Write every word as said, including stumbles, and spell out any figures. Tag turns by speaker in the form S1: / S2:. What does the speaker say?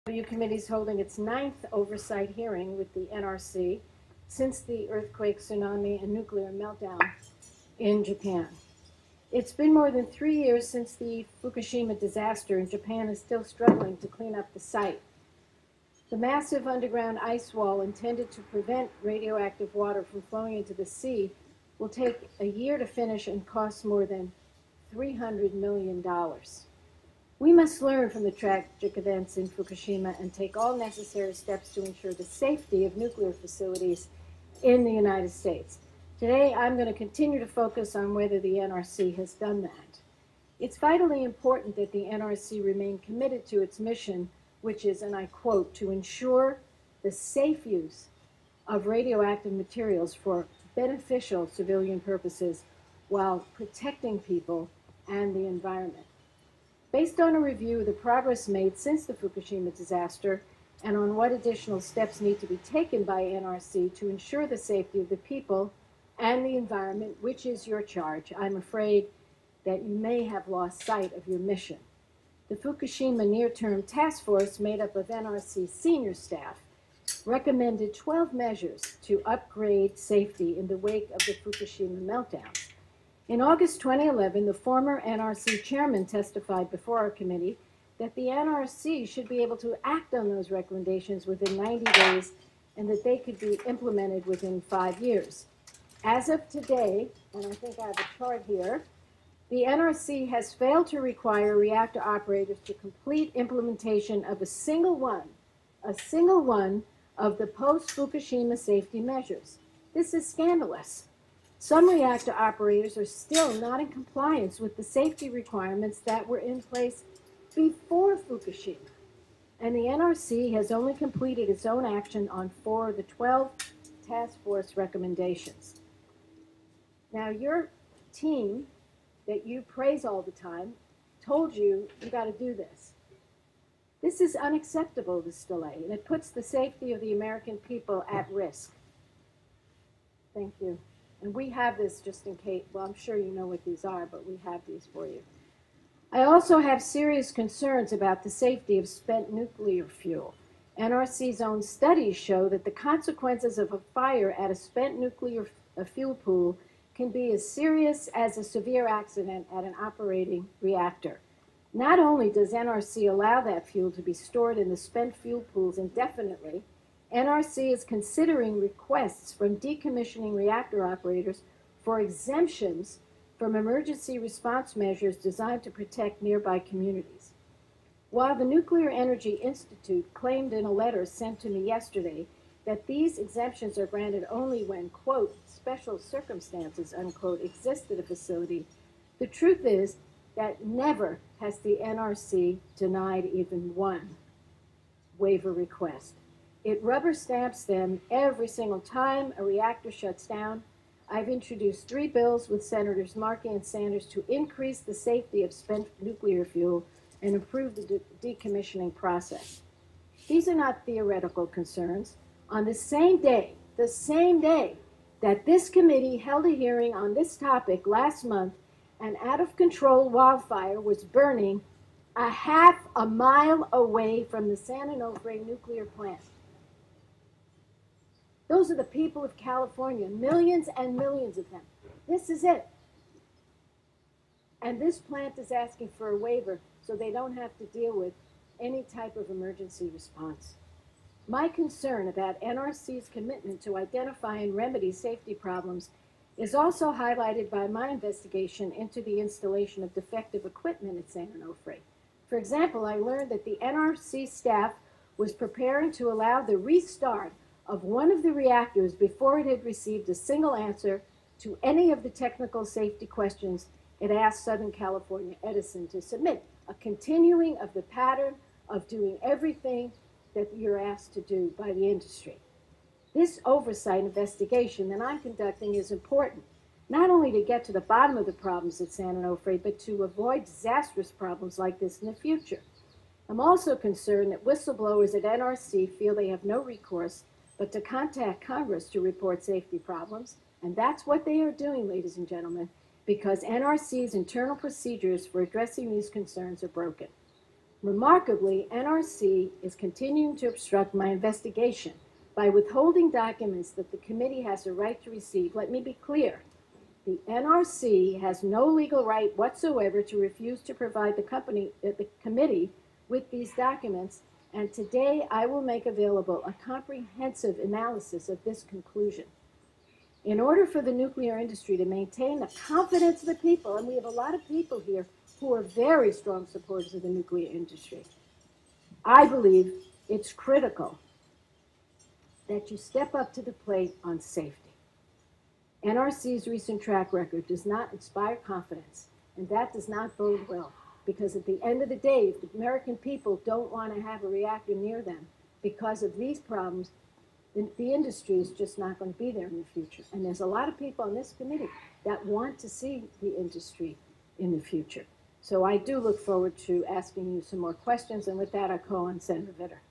S1: The Committee is holding its ninth oversight hearing with the N R C since the earthquake, tsunami, and nuclear meltdown in Japan. It's been more than three years since the Fukushima disaster, and Japan is still struggling to clean up the site. The massive underground ice wall intended to prevent radioactive water from flowing into the sea will take a year to finish and cost more than three hundred million dollars. We must learn from the tragic events in Fukushima and take all necessary steps to ensure the safety of nuclear facilities in the United States. Today, I'm going to continue to focus on whether the N R C has done that. It's vitally important that the N R C remain committed to its mission, which is, and I quote, to ensure the safe use of radioactive materials for beneficial civilian purposes while protecting people and the environment. Based on a review of the progress made since the Fukushima disaster and on what additional steps need to be taken by N R C to ensure the safety of the people and the environment, which is your charge, I'm afraid that you may have lost sight of your mission. The Fukushima Near-Term Task Force, made up of N R C senior staff, recommended twelve measures to upgrade safety in the wake of the Fukushima meltdown. In August twenty eleven, the former N R C chairman testified before our committee that the N R C should be able to act on those recommendations within ninety days and that they could be implemented within five years. As of today, and I think I have a chart here, the N R C has failed to require reactor operators to complete implementation of a single one, a single one of the post-Fukushima safety measures. This is scandalous. Some reactor operators are still not in compliance with the safety requirements that were in place before Fukushima. And the N R C has only completed its own action on four of the twelve task force recommendations. Now, your team that you praise all the time told you you got to do this. This is unacceptable, this delay, and it puts the safety of the American people at risk. Thank you. And we have this just in case, well, I'm sure you know what these are, but we have these for you. I also have serious concerns about the safety of spent nuclear fuel. N R C's own studies show that the consequences of a fire at a spent nuclear fuel pool can be as serious as a severe accident at an operating reactor. Not only does N R C allow that fuel to be stored in the spent fuel pools indefinitely, N R C is considering requests from decommissioning reactor operators for exemptions from emergency response measures designed to protect nearby communities. While the Nuclear Energy Institute claimed in a letter sent to me yesterday that these exemptions are granted only when, quote, special circumstances, unquote, exist at a facility, the truth is that never has the N R C denied even one waiver request. It rubber stamps them every single time a reactor shuts down. I've introduced three bills with Senators Markey and Sanders to increase the safety of spent nuclear fuel and improve the de decommissioning process. These are not theoretical concerns. On the same day, the same day that this committee held a hearing on this topic last month, an out-of-control wildfire was burning a half a mile away from the San Onofre nuclear plant. Those are the people of California, millions and millions of them. This is it. And this plant is asking for a waiver so they don't have to deal with any type of emergency response. My concern about N R C's commitment to identify and remedy safety problems is also highlighted by my investigation into the installation of defective equipment at San Onofre. For example, I learned that the N R C staff was preparing to allow the restart of one of the reactors before it had received a single answer to any of the technical safety questions it asked Southern California Edison to submit, a continuing of the pattern of doing everything that you're asked to do by the industry. This oversight investigation that I'm conducting is important, not only to get to the bottom of the problems at San Onofre, but to avoid disastrous problems like this in the future. I'm also concerned that whistleblowers at N R C feel they have no recourse but to contact Congress to report safety problems, and that's what they are doing, ladies and gentlemen, because N R C's internal procedures for addressing these concerns are broken. Remarkably, N R C is continuing to obstruct my investigation by withholding documents that the committee has a right to receive. Let me be clear. The N R C has no legal right whatsoever to refuse to provide the, company, uh, the committee with these documents, and today I will make available a comprehensive analysis of this conclusion. In order for the nuclear industry to maintain the confidence of the people, and we have a lot of people here who are very strong supporters of the nuclear industry, I believe it's critical that you step up to the plate on safety. N R C's recent track record does not inspire confidence, and that does not bode well, because at the end of the day, if the American people don't want to have a reactor near them because of these problems, then the industry is just not going to be there in the future. And there's a lot of people on this committee that want to see the industry in the future. So I do look forward to asking you some more questions, and with that, I call on Senator Vitter.